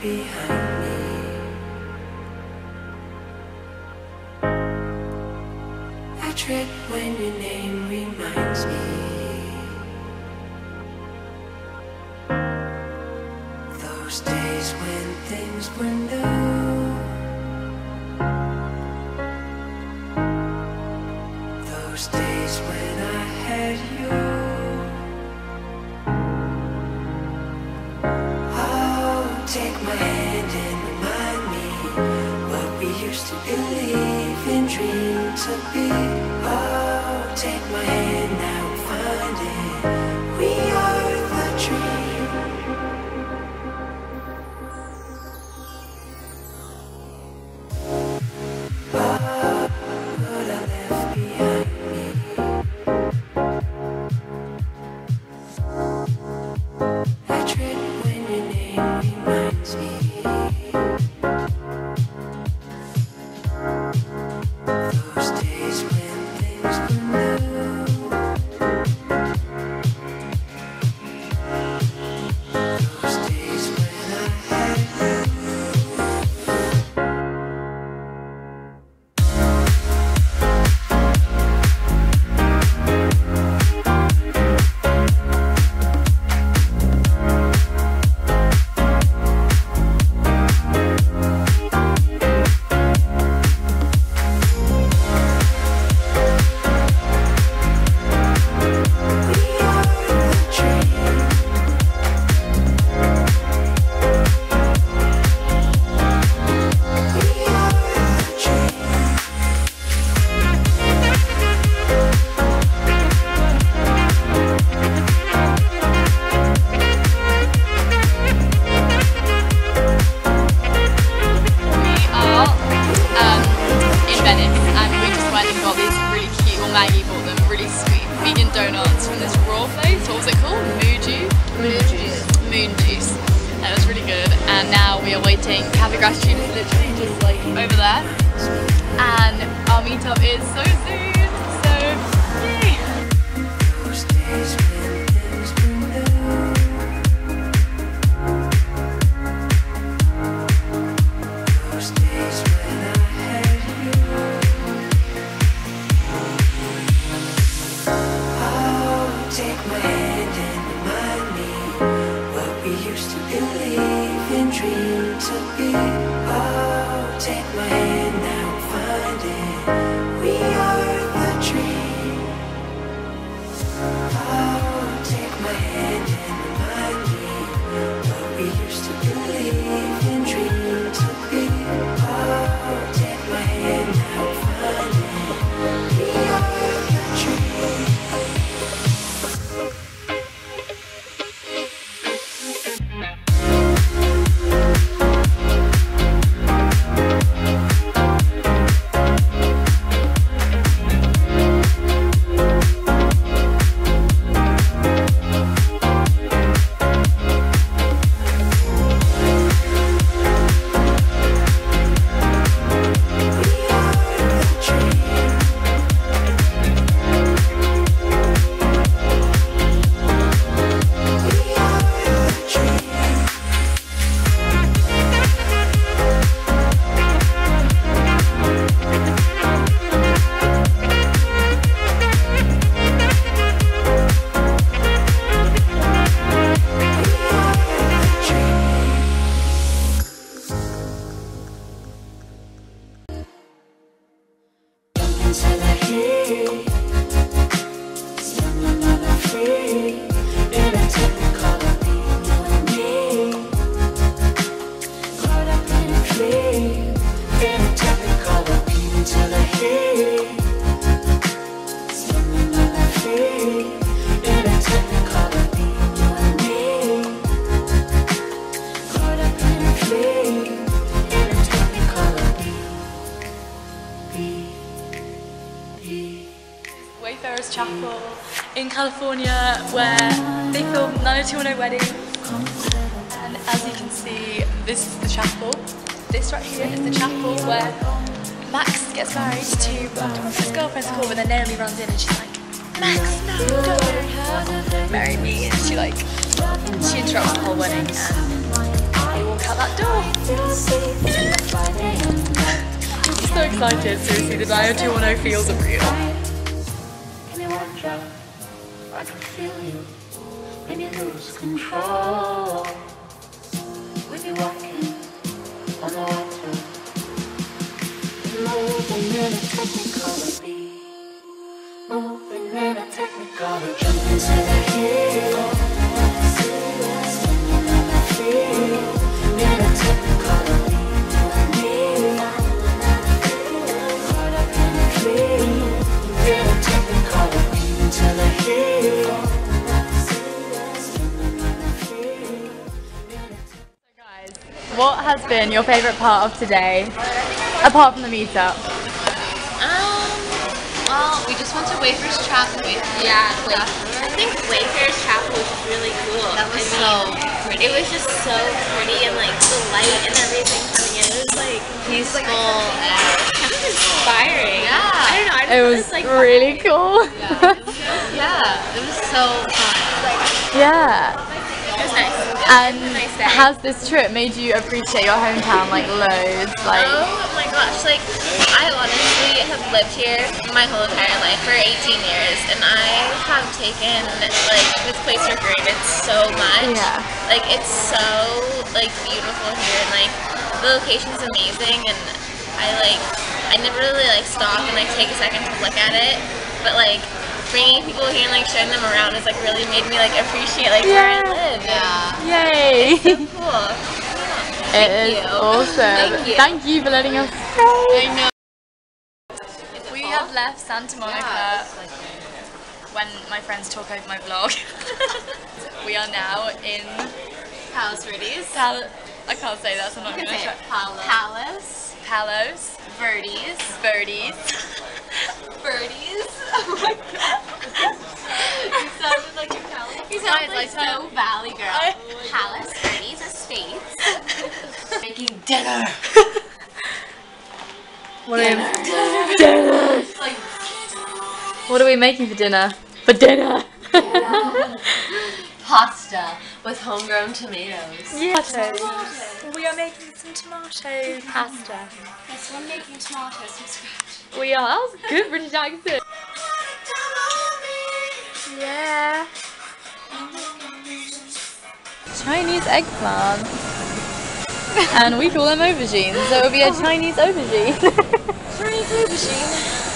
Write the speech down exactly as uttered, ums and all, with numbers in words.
behind me. I trip when your name reminds me. Those days when things were new. Those days when I had you. Oh, take my hand and remind me what we used to believe and dream to be. Oh, take my hand now and find it. We are the dream. Oh, what I left behind me. I trip when your name reminds me. Those days when things were new. Those days when I had you. Maggie bought them really sweet vegan donuts from this raw place. What was it called? Moon Juice? Moon Juice. Moon Juice. That was really good. And now we are waiting. Cafe Gratitude is literally just like over there. And our meetup is so soon. So, yay! Those days when things were new. Those days when I had you. Take my hand and remind me what we used to believe and dream to be. Oh, take my hand now and find it. We are the dream. Oh, take my hand and remind me what we used to believe and dream to be. Oh, take my hand now and find it. We are the dream. Wayfarers Chapel in California, where they filmed nine oh two one oh Wedding. And as you can see, this is the chapel. This right here is the chapel where Max gets married to his girlfriend's called, but then Naomi runs in and she's like, Max, no, don't marry her, marry me. And she like, she interrupts the whole wedding and they walk out that door. I'm so excited, seriously, the nine oh two one oh feels are real. I can feel you when you lose control. When you're walking on the water, moving in a technicolor beat, moving in a technicolor, jump into the hill, spinning in the field, in a technicolor beat, me, caught up in the dream, in a technicolor beat, into the hill. What has been your favourite part of today, apart from the meetup? Um, well, we just went to Wayfarers Chapel. Yeah, like, I think Wayfarers Chapel was really cool. That was I mean, so pretty. It was just so pretty, and like the light and everything coming in, it was like peaceful and kind of inspiring. Yeah, I don't know. I just it was, was like really cool. Yeah. Yeah, it was so fun. Yeah. It was nice. And has this trip made you appreciate your hometown like loads? Like, oh my gosh, like I honestly have lived here my whole entire life for eighteen years, and I have taken like this place for granted so much. Yeah. Like it's so like beautiful here, and like the location's amazing, and I like I never really like stop and like take a second to look at it, but like bringing people here and like showing them around has like really made me like appreciate like yeah. where I live. Yeah. Yay! It's so cool. Yeah. It Thank is you. awesome. Thank you. Thank you for letting us stay. I know. We have left Santa Monica Yeah. when my friends talk over my vlog. We are now in Palos Verdes. Pal I can't say that, so I'm not going to try. Palos. Palos. Palos. Verdes. Verdes. Verdes. Oh my god. You sounded like a Cali. You sounded like so Valley girl. I- Palos Verdes Estates. Making dinner. What are we dinner? Like, What are we making for dinner? For dinner. pasta with homegrown tomatoes. Yeah. Tomatoes. We are making some tomato pasta. Yes, we're making tomatoes from scratch. We are. That was a good British accent. Yeah. Chinese eggplant. And we call them aubergines, so it will be a Chinese aubergine. Chinese aubergine.